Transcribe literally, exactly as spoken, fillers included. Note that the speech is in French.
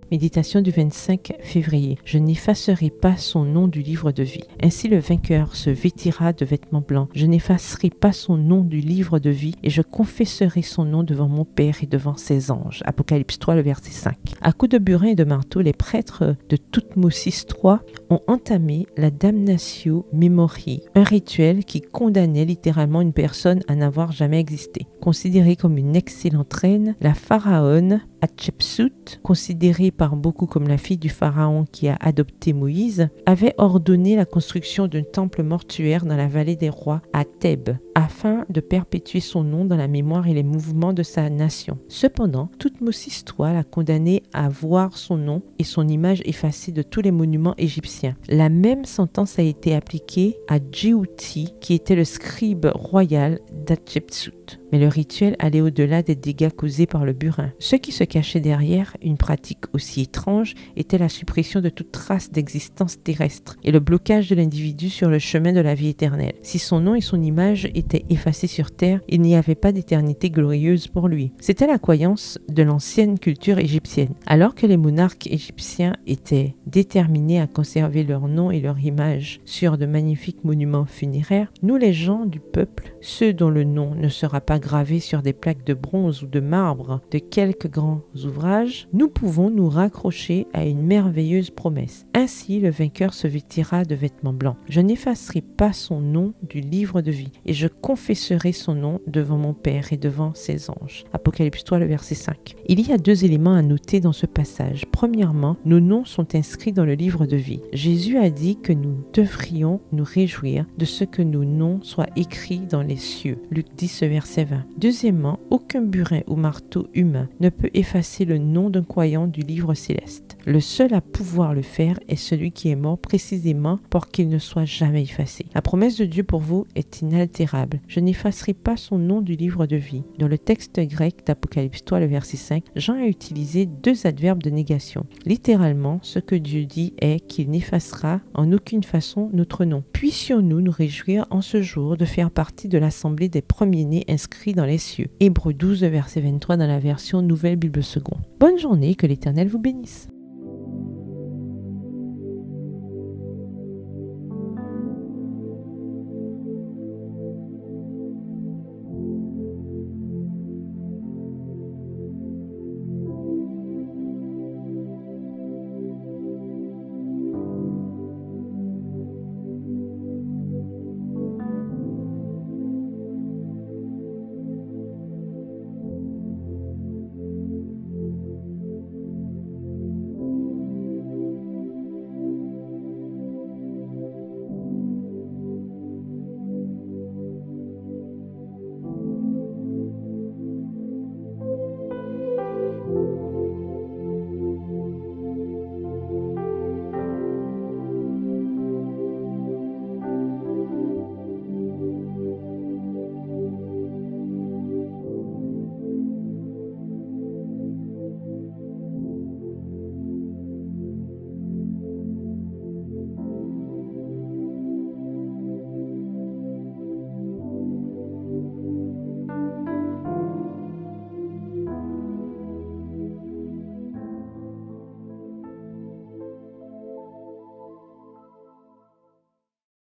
Méditation du vingt-cinq février. Je n'effacerai pas son nom du livre de vie. Ainsi le vainqueur se vêtira de vêtements blancs. Je n'effacerai pas son nom du livre de vie et je confesserai son nom devant mon Père et devant ses anges. Apocalypse trois, le verset cinq. À coups de burin et de marteau, les prêtres de Toutmosis trois ont entamé la damnatio memoriae, un rituel qui condamnait littéralement une personne à n'avoir jamais existé. Considérée comme une excellente reine, la pharaone Hatshepsut, considérée par beaucoup comme la fille du pharaon qui a adopté Moïse, avait ordonné la construction d'un temple mortuaire dans la vallée des rois à Thèbes, afin de perpétuer son nom dans la mémoire et les mouvements de sa nation. Cependant, Toutmosis trois l'a condamné à voir son nom et son image effacée de tous les monuments égyptiens. La même sentence a été appliquée à Djéouti, qui était le scribe royal d'Hatshepsut. Mais le rituel allait au-delà des dégâts causés par le burin. Ce qui se cachait derrière une pratique aussi étrange était la suppression de toute trace d'existence terrestre et le blocage de l'individu sur le chemin de la vie éternelle. Si son nom et son image étaient effacés sur terre, il n'y avait pas d'éternité glorieuse pour lui. C'était la croyance de l'ancienne culture égyptienne. Alors que les monarques égyptiens étaient déterminés à conserver leur nom et leur image sur de magnifiques monuments funéraires, nous les gens du peuple, ceux dont le nom ne sera pas gravé sur des plaques de bronze ou de marbre de quelques grands ouvrages, nous pouvons nous raccrocher à une merveilleuse promesse. Ainsi, le vainqueur se vêtira de vêtements blancs. Je n'effacerai pas son nom du livre de vie et je confesserai son nom devant mon Père et devant ses anges. Apocalypse trois, le verset cinq. Il y a deux éléments à noter dans ce passage. Premièrement, nos noms sont inscrits dans le livre de vie. Jésus a dit que nous devrions nous réjouir de ce que nos noms soient écrits dans les cieux. Luc dix, verset vingt. Deuxièmement, aucun burin ou marteau humain ne peut effacer le nom d'un croyant du livre céleste. Le seul à pouvoir le faire est celui qui est mort précisément pour qu'il ne soit jamais effacé. La promesse de Dieu pour vous est inaltérable. Je n'effacerai pas son nom du livre de vie. Dans le texte grec d'Apocalypse trois, le verset cinq, Jean a utilisé deux adverbes de négation. Littéralement, ce que Dieu dit est qu'il n'effacera en aucune façon notre nom. Puissions-nous nous réjouir en ce jour de faire partie de l'assemblée des premiers-nés inscrits dans les cieux. Hébreux douze, verset vingt-trois dans la version Nouvelle Bible seconde. Bonne journée, que l'Éternel vous bénisse.